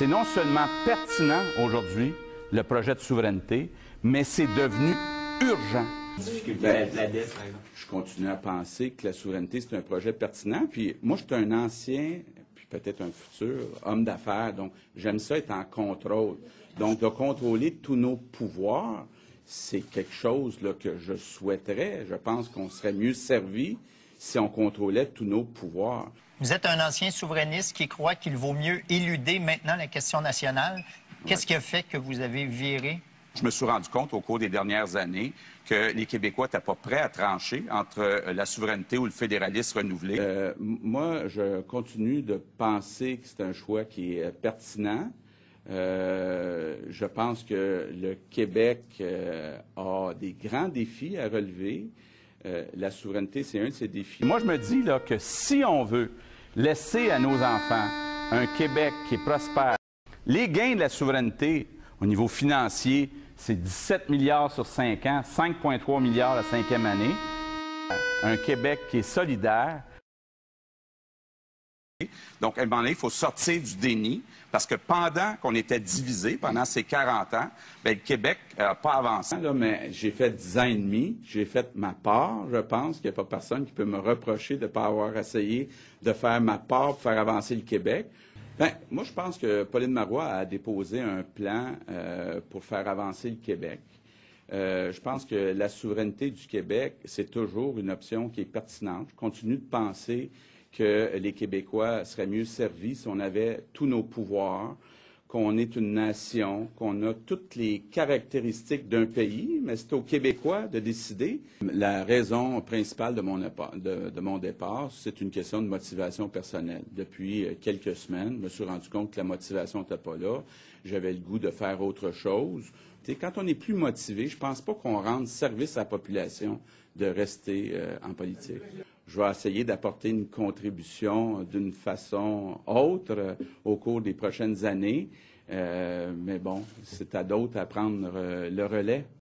C'est non seulement pertinent aujourd'hui, le projet de souveraineté, mais c'est devenu urgent. Je continue à penser que la souveraineté, c'est un projet pertinent. Puis moi, je suis un ancien, puis peut-être un futur homme d'affaires, donc j'aime ça être en contrôle. Donc, de contrôler tous nos pouvoirs, c'est quelque chose là, que je souhaiterais. Je pense qu'on serait mieux servi si on contrôlait tous nos pouvoirs. Vous êtes un ancien souverainiste qui croit qu'il vaut mieux éluder maintenant la question nationale. Qu'est-ce qui a fait que vous avez viré? Je me suis rendu compte au cours des dernières années que les Québécois n'étaient pas prêts à trancher entre la souveraineté ou le fédéralisme renouvelé. Moi, je continue de penser que c'est un choix qui est pertinent. Je pense que le Québec a des grands défis à relever. La souveraineté, c'est un de ces défis. Moi, je me dis là, que si on veut laisser à nos enfants un Québec qui est prospère, les gains de la souveraineté au niveau financier, c'est 17 milliards sur 5 ans, 5,3 milliards la 5e année. Un Québec qui est solidaire. Donc, à un moment donné, il faut sortir du déni, parce que pendant qu'on était divisé, pendant ces 40 ans, bien, le Québec n'a pas avancé. Là, mais j'ai fait 10 ans et demi, j'ai fait ma part. Je pense qu'il n'y a pas personne qui peut me reprocher de ne pas avoir essayé de faire ma part pour faire avancer le Québec. Bien, moi, je pense que Pauline Marois a déposé un plan pour faire avancer le Québec. Je pense que la souveraineté du Québec, c'est toujours une option qui est pertinente. Je continue de penser que les Québécois seraient mieux servis si on avait tous nos pouvoirs, qu'on est une nation, qu'on a toutes les caractéristiques d'un pays, mais c'est aux Québécois de décider. La raison principale de mon départ, c'est une question de motivation personnelle. Depuis quelques semaines, je me suis rendu compte que la motivation n'était pas là. J'avais le goût de faire autre chose. T'sais, quand on est plus motivé, je pense pas qu'on rende service à la population de rester en politique. Je vais essayer d'apporter une contribution d'une façon autre au cours des prochaines années. Mais bon, c'est à d'autres à prendre le relais.